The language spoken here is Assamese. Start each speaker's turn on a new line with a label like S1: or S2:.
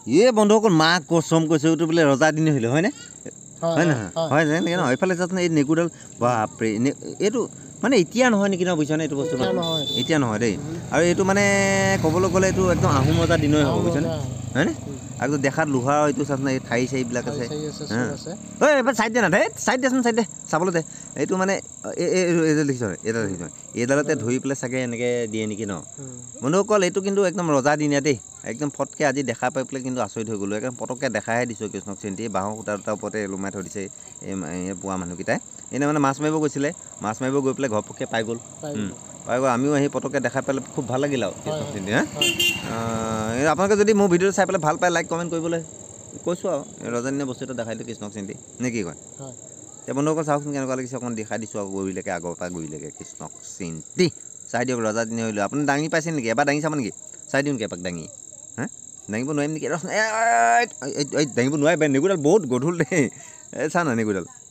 S1: বন্ধুসকল মাক কচম কৈছে এইটো বোলে ৰজা দিনে হলে হয়নে হয় নহয় হয় যেনেকৈ নহয় এইফালে চাচোন এই নেগুডাল বাপৰে এইটো মানে এতিয়া নহয় নেকি ন বুজিছানে এইটো বস্তু এতিয়া নহয় দেই আৰু এইটো মানে ক'বলৈ গ'লে এইটো একদম আহোম ৰজা দিনৰে হ'ব বুজিছানে হয়নে আৰু দেখাত লোহাৰ এইটো চাচোন এই ঠাই চাইবিলাক আছে ঐ এবাৰ চাইড দে না দে চাইড দেচোন চাইড দে চাবলৈ দে এইটো মানে এইডাল দেখিছ এইডাল দেখিছ এইডালতে ধৰি পেলাই চাগে এনেকৈ দিয়ে নেকি ন বন্ধুসকল এইটো কিন্তু একদম ৰজা দিনীয়া দেই একদম ফটকৈ আজি দেখা পাই পেলাই কিন্তু আচৰিত হৈ গ'লোঁ একদম পটককৈ দেখাহে দিছোঁ কৃষ্ণক চিন্তি বাঁহৰ সূতা দুটাৰ ওপৰতে ওলোমাই থৈ দিছে এই পোৱা মানুহকেইটাই এনেই মানে মাছ মাৰিব গৈছিলে মাছ মাৰিব গৈ পেলাই ঘপককৈ পাই গ'ল আমিও আহি পটককৈ দেখা পালে খুব ভাল লাগিল আৰু কৃষ্ণক চিন্তি আপোনালোকে যদি মোৰ ভিডিঅ'টো চাই পেলাই ভাল পায় লাইক কমেণ্ট কৰিবলৈ কৈছোঁ আৰু ৰজাদিনীয়া বস্তু এটা দেখাই দিলোঁ কৃষ্ণক চিন্তি নে কি কয় এতিয়া বন্ধুসকল চাওকচোন কেনেকুৱা লাগিছে অকণমান দেখাই দিছোঁ আৰু গৰুলৈকে আগৰ পৰা গৰুলৈকে কৃষ্ণক চিন্তি চাই দিয়ক ৰজাদিনীয়া হ'লোঁ আপুনি দাঙি পাইছে নেকি এবাৰ দাঙি চাব নেকি চাই দিওঁ নেকি এপাক দাঙি হা দাঙিব নোৱাৰিম নেকি দাঙিব নোৱাৰিব নেগুডাল বহুত গধুৰ দেই চা না নেগুডাল